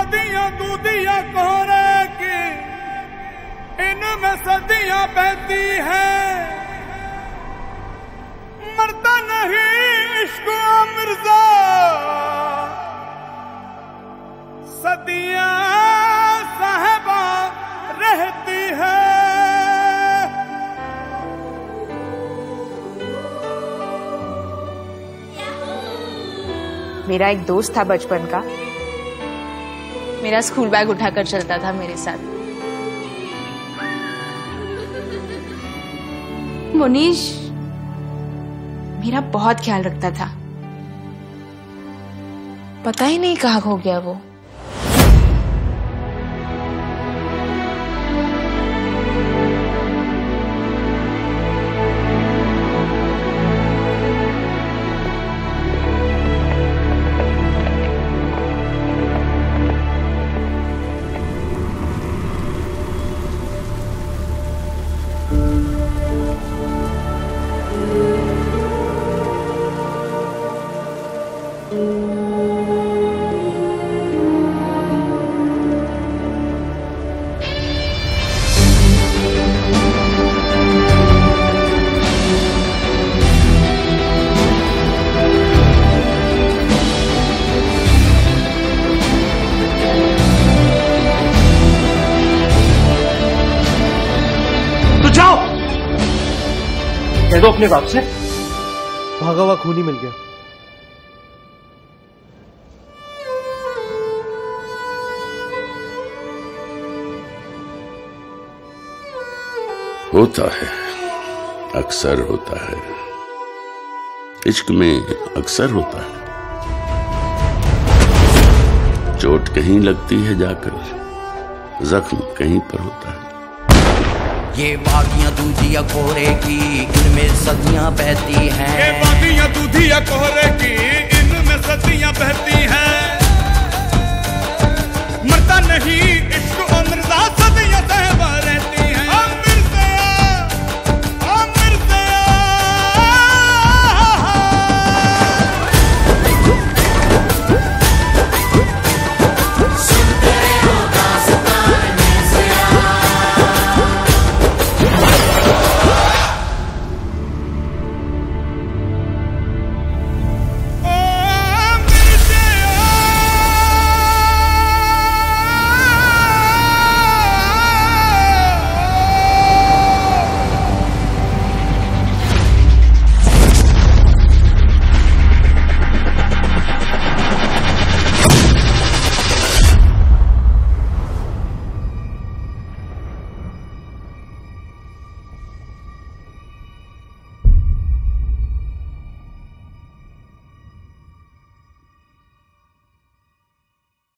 वादियां दूधियां कोहरे की, इनमें सदियां बहती है, मरता नहीं इश्क मिर्जा, सदियां साहिबा रहती है। मेरा एक दोस्त था बचपन का, मेरा स्कूल बैग उठाकर चलता था मेरे साथ। मुनीश मेरा बहुत ख्याल रखता था, पता ही नहीं कहाँ खो गया वो। कह दो अपने बाप से भागा हुआ खून ही मिल गया। होता है, अक्सर होता है, इश्क में अक्सर होता है। चोट कहीं लगती है जाकर, जख्म कहीं पर होता है। ये वादियां दूधियां कोहरे की, इनमें सदियां बहती हैं। ये वादियां दूधियां